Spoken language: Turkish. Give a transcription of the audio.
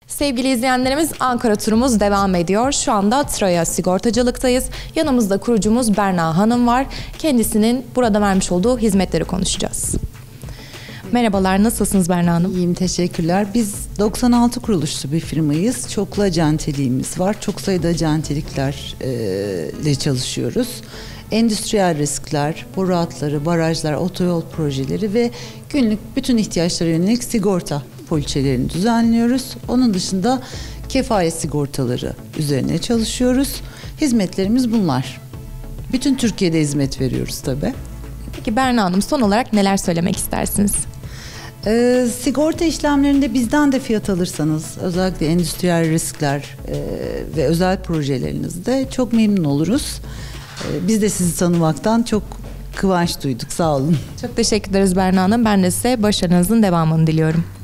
Sevgili izleyenlerimiz, Ankara turumuz devam ediyor. Şu anda Troya Sigortacılık'tayız. Yanımızda kurucumuz Berna Hanım var. Kendisinin burada vermiş olduğu hizmetleri konuşacağız. Merhabalar, nasılsınız Berna Hanım? İyiyim, teşekkürler. Biz 96 kuruluşlu bir firmayız. Çoklu acenteliğimiz var. Çok sayıda acenteliklerle çalışıyoruz. Endüstriyel riskler, boru hatları, barajlar, otoyol projeleri ve günlük bütün ihtiyaçlara yönelik sigorta poliçelerini düzenliyoruz. Onun dışında kefalet sigortaları üzerine çalışıyoruz. Hizmetlerimiz bunlar. Bütün Türkiye'de hizmet veriyoruz tabii. Peki Berna Hanım, son olarak neler söylemek istersiniz? Sigorta işlemlerinde bizden de fiyat alırsanız, özellikle endüstriyel riskler ve özel projelerinizde çok memnun oluruz. Biz de sizi tanımaktan çok kıvanç duyduk. Sağ olun. Çok teşekkür ederiz Berna Hanım. Ben de size başarınızın devamını diliyorum.